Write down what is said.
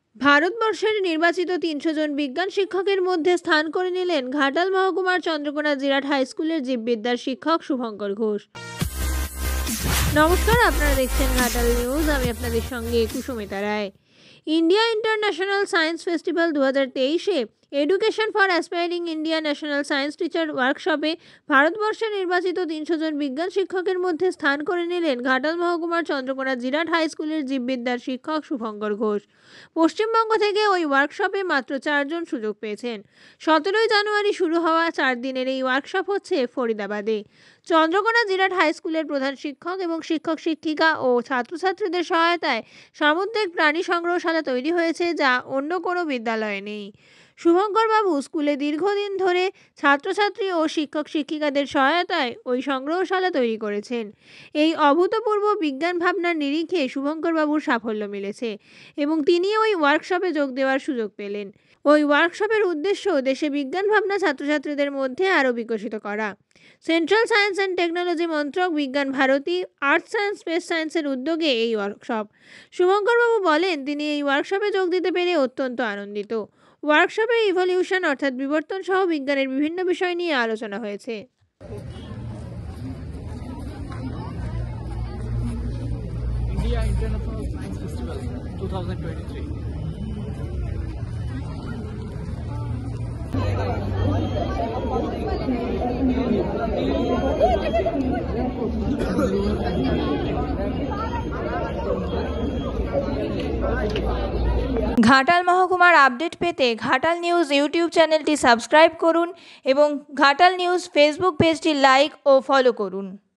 ভারতবর্ষের নির্বাচিত ৩০০ জন বিজ্ঞান শিক্ষকের মধ্যে স্থান করে নিলেন ঘাটাল মহকুমার চন্দ্রকোনা জিরাট হাই স্কুলের জীববিদ্যার শিক্ষক শুভঙ্কর ঘোষ। নমস্কার, আপনারা দেখছেন ঘাটাল নিউজ। আমি আপনাদের সঙ্গে Kusumita Roy. India International Science Festival 2023-এ education for aspiring India National Science teacher ওয়ার্কশপে ভারতবর্ষের নির্বাচিত ৩০০ জন বিজ্ঞান শিক্ষকের মধ্যে স্থান করে নিলেন ঘাটাল মহকুমার চন্দ্রকোনা জিরাট হাই স্কুলের জীববিদ্যার শিক্ষক শুভঙ্কর ঘোষ। পশ্চিমবঙ্গ থেকে ওই ওয়ার্কশপে মাত্র 4 জন সুযোগ পেয়েছেন। 17 জানুয়ারি শুরু হওয়া 4 দিনের এই ওয়ার্কশপ হচ্ছে ফরিদাবাদে। চন্দ্রকোনা জিরাট হাই স্কুলের প্রধান শিক্ষক এবং শিক্ষক শিক্ষিকা ও ছাত্রছাত্রীদের সহায়তায় সামুদ্রিক প্রাণী সংগ্রহশালা তৈরি হয়েছে, যা অন্য কোনো বিদ্যালয়ে নেই। শুভঙ্করবাবু স্কুলে দীর্ঘদিন ধরে ছাত্রছাত্রী ও শিক্ষক শিক্ষিকাদের সহায়তায় ওই সংগ্রহশালা তৈরি করেছেন। এই অভূতপূর্ব বিজ্ঞান ভাবনার নিরিখে শুভঙ্করবাবুর সাফল্য মিলেছে এবং তিনি ওই ওয়ার্কশপে যোগ দেওয়ার সুযোগ পেলেন। ওই ওয়ার্কশপের উদ্দেশ্য দেশে বিজ্ঞান ভাবনা ছাত্রছাত্রীদের মধ্যে আরও বিকশিত করা। সেন্ট্রাল সায়েন্স অ্যান্ড টেকনোলজি মন্ত্রক, বিজ্ঞান ভারতী, আর্টস অ্যান্ড স্পেস সায়েন্সের উদ্যোগে এই ওয়ার্কশপ। শুভঙ্করবাবু বলেন, তিনি এই ওয়ার্কশপে যোগ দিতে পেরে অত্যন্ত আনন্দিত। ওয়ার্কশপে ইভলিউশন অর্থাৎ বিবর্তন সহ বিজ্ঞানের বিভিন্ন বিষয় নিয়ে আলোচনা হয়েছে। India International Science Festival 2023. Ghatal মহকুমার আপডেট পেতে ঘাটাল নিউজ ইউটিউব চ্যানেলটি সাবস্ক্রাইব করুন এবং ঘাটাল নিউজ ফেসবুক পেজটি লাইক ও ফলো করুন।